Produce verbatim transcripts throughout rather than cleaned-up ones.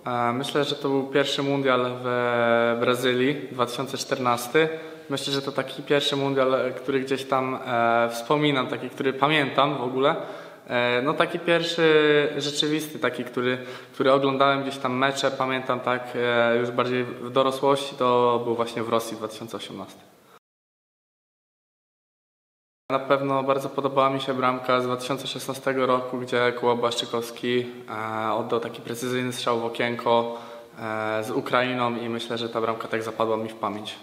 Myślę, że to był pierwszy mundial w Brazylii, dwa tysiące czternasty. Myślę, że to taki pierwszy mundial, który gdzieś tam e, wspominam, taki, który pamiętam w ogóle. E, no taki pierwszy rzeczywisty, taki, który, który oglądałem gdzieś tam mecze, pamiętam tak e, już bardziej w dorosłości, to był właśnie w Rosji dwa tysiące osiemnasty. Na pewno bardzo podobała mi się bramka z dwa tysiące szesnastego roku, gdzie Kuba Błaszczykowski e, oddał taki precyzyjny strzał w okienko e, z Ukrainą i myślę, że ta bramka tak zapadła mi w pamięć.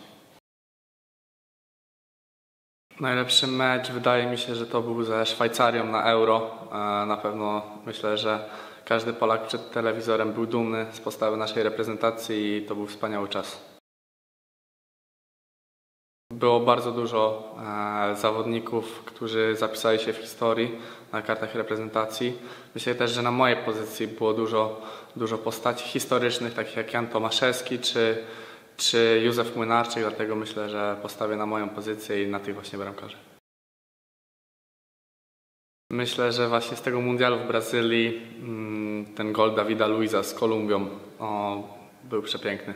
Najlepszy mecz wydaje mi się, że to był ze Szwajcarią na Euro. E, na pewno myślę, że każdy Polak przed telewizorem był dumny z postawy naszej reprezentacji i to był wspaniały czas. Było bardzo dużo e, zawodników, którzy zapisali się w historii na kartach reprezentacji. Myślę też, że na mojej pozycji było dużo, dużo postaci historycznych, takich jak Jan Tomaszewski czy, czy Józef Młynarczyk, dlatego myślę, że postawię na moją pozycję i na tych właśnie bramkarzy. Myślę, że właśnie z tego mundialu w Brazylii mm, ten gol Davida Luiza z Kolumbią o, był przepiękny.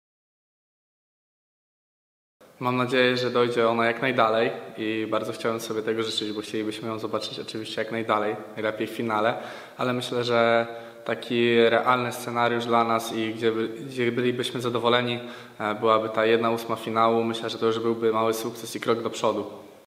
Mam nadzieję, że dojdzie ona jak najdalej i bardzo chciałem sobie tego życzyć, bo chcielibyśmy ją zobaczyć oczywiście jak najdalej, najlepiej w finale, ale myślę, że taki realny scenariusz dla nas i gdzie, by, gdzie bylibyśmy zadowoleni, byłaby ta jedna ósma finału. Myślę, że to już byłby mały sukces i krok do przodu.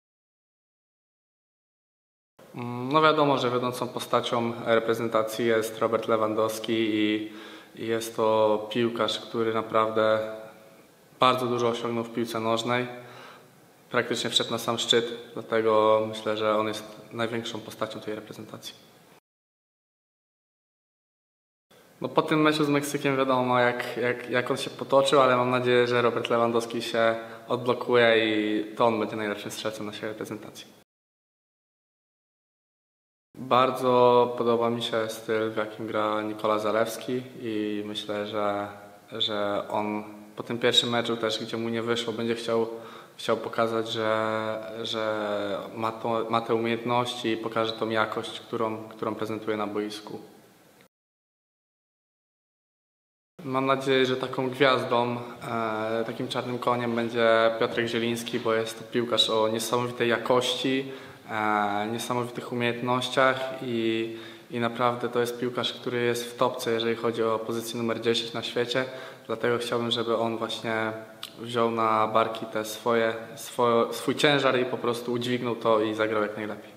No wiadomo, że wiodącą postacią reprezentacji jest Robert Lewandowski i, i jest to piłkarz, który naprawdę bardzo dużo osiągnął w piłce nożnej. Praktycznie wszedł na sam szczyt, dlatego myślę, że on jest największą postacią tej reprezentacji. No po tym meczu z Meksykiem wiadomo jak, jak, jak on się potoczył, ale mam nadzieję, że Robert Lewandowski się odblokuje i to on będzie najlepszym strzelcem naszej reprezentacji. Bardzo podoba mi się styl, w jakim gra Nikola Zalewski i myślę, że, że on po tym pierwszym meczu też, gdzie mu nie wyszło, będzie chciał, chciał pokazać, że, że ma, to, ma te umiejętności i pokaże tą jakość, którą, którą prezentuje na boisku. Mam nadzieję, że taką gwiazdą, e, takim czarnym koniem będzie Piotrek Zieliński, bo jest to piłkarz o niesamowitej jakości, e, niesamowitych umiejętnościach i, i naprawdę to jest piłkarz, który jest w topce, jeżeli chodzi o pozycję numer dziesięć na świecie. Dlatego chciałbym, żeby on właśnie wziął na barki te swoje, swoje, swój ciężar i po prostu udźwignął to i zagrał jak najlepiej.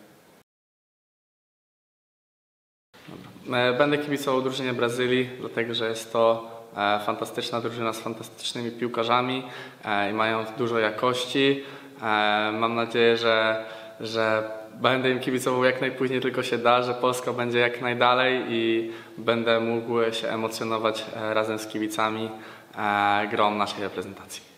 Dobra. Będę kibicował drużynie Brazylii, dlatego że jest to fantastyczna drużyna z fantastycznymi piłkarzami i mają dużo jakości. Mam nadzieję, że, że będę im kibicował jak najpóźniej tylko się da, że Polska będzie jak najdalej i będę mógł się emocjonować razem z kibicami grą naszej reprezentacji.